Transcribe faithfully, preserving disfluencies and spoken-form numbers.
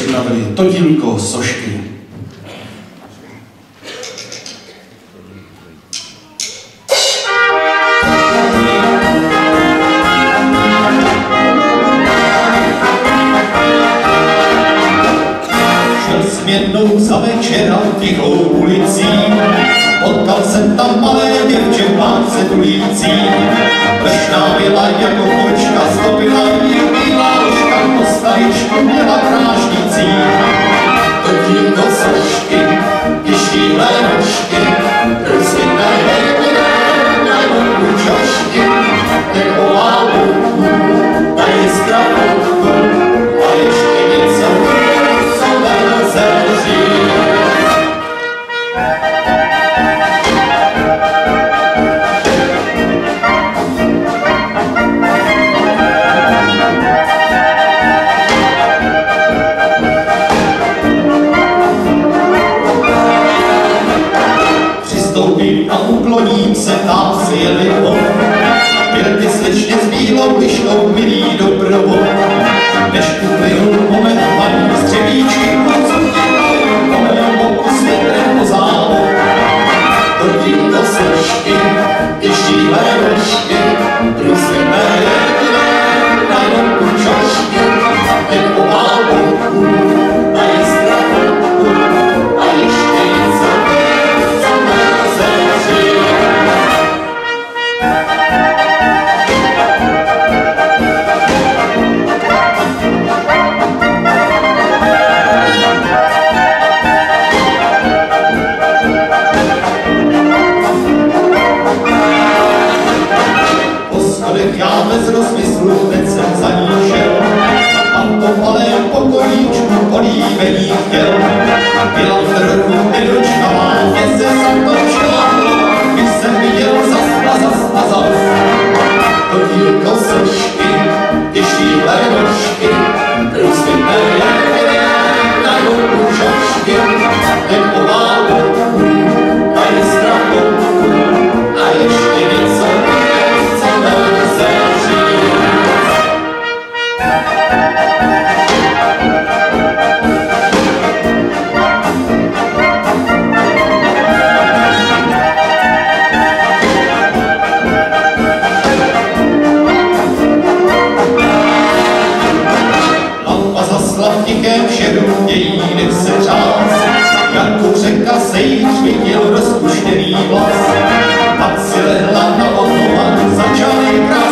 připravili Todínko Sošky. Jednou za večera tichou ulicí, potkal jsem tam malé děvče v pánce tulící. Plešná byla jako kočka, stopila jí bílá ložka, postavičku měla krášnicí. Todínko Sošky, vyštíhlé nožky, rozvidné hejminé, na nohu čošky, taková louku, ta je zdravodku, a ještě něco, co nelze říct. Přistoupím a ukloním se, tam si jeli on. Byl ty slečně s bílou liškou, milý doprovod. Než uplynul moment, paní střevíčky, po mém boku světlem po závod. Todínko Sošky, vyštíhlé nožky, průsvědné jediné, na jonku čošky, taková boku, a je strachotku, a ještě něco, co nelze říct. Já bez rozmyslu teď jsem za ní šel a v tom malém pokojíčku políbení chtěl. Byla v trhu nedočkavá, mě se zatočila, když jsem viděl zas a zas a zas. Todínko Sošky, vyštíhlé nožky, průsvědné jediné, na joku čošky, taková louku, a je strachotku, a ještě něco, co nelze říct. Lampa zasla v tichém šeru, její dech se řás, jako řeka se jí chvětil rozpuštěný vlas. Pak si lehla na okno a začal jí krát.